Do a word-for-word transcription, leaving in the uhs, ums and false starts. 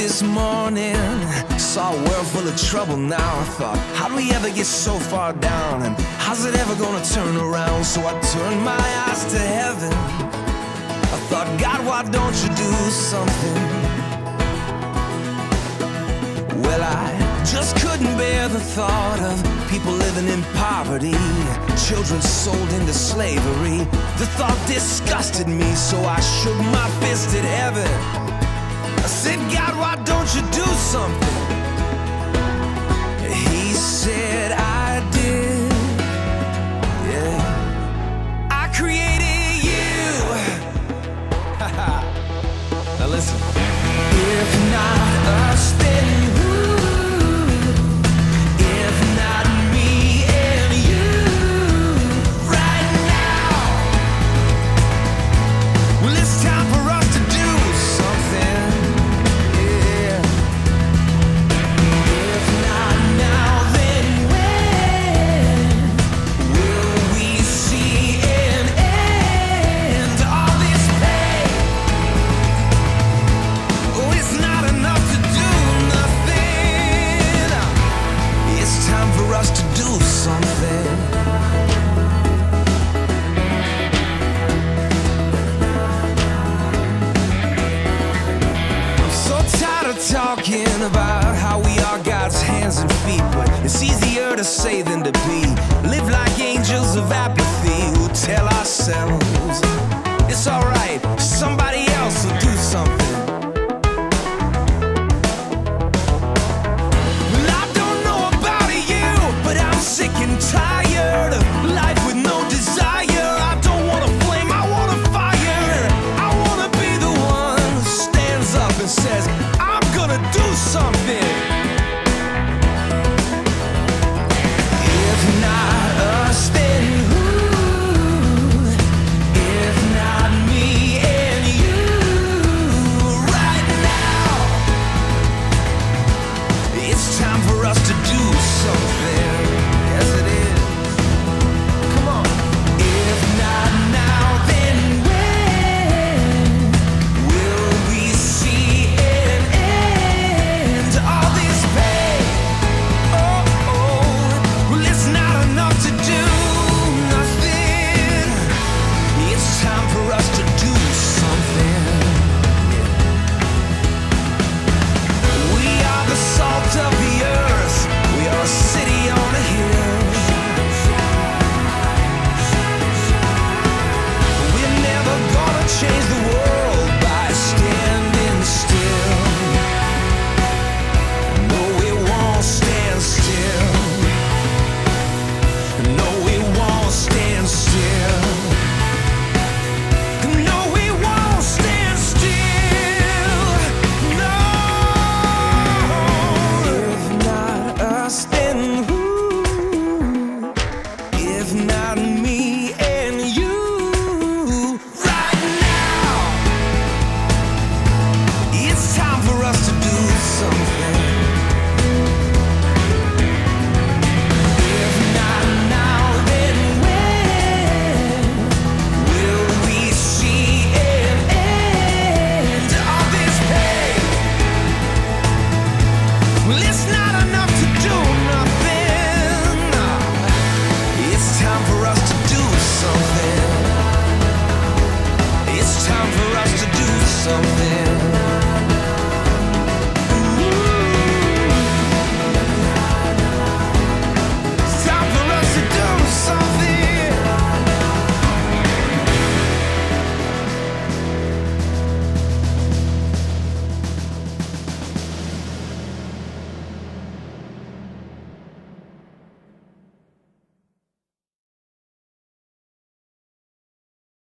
this morning, saw a world full of trouble now. I thought, how do we ever get so far down? And how's it ever gonna turn around? So I turned my eyes to heaven. I thought, God, why don't you do something? Well, I just couldn't bear the thought of people living in poverty, children sold into slavery. The thought disgusted me, so I shook my fist at heaven. I said, God, why don't you do something? He said, I did. Yeah, I created you. Now listen. If not us, then who? If not me and you, right now. Well, it's time for us to do something. Yeah. If not now, then when will we see an end to all this pain? Oh, it's not enough to do nothing. It's time for us to do something. I'm so tired of talking about how we are God's hands and feet, but it's easier to say than to be. Live like angels of apathy who tell ourselves it's alright, somebody else will do something. Well, I don't know about you, but I'm sick and tired of life with no desire. I don't want a flame, I want a fire. I want to be the one who stands up and says, I'm gonna do something. If not us, then who? If not me and you, right now. It's time for us to do something. Yes, it is. Come on. If not now, then when will we see an end to all this pain? Oh, oh, well, it's not enough to do nothing. It's time for us to do something. We are the salt of the earth. We are a city on a hill. We're never gonna change the world by standing still. No, we won't stand still. No, we won't stand still. No, we won't stand still. No. If not us, then who? If not me and you, right now. It's time for us to do something. If not now, then when will we see an end to all this pain? Well, it's not enough to do nothing. It's time for us to do something. It's time for us to do something.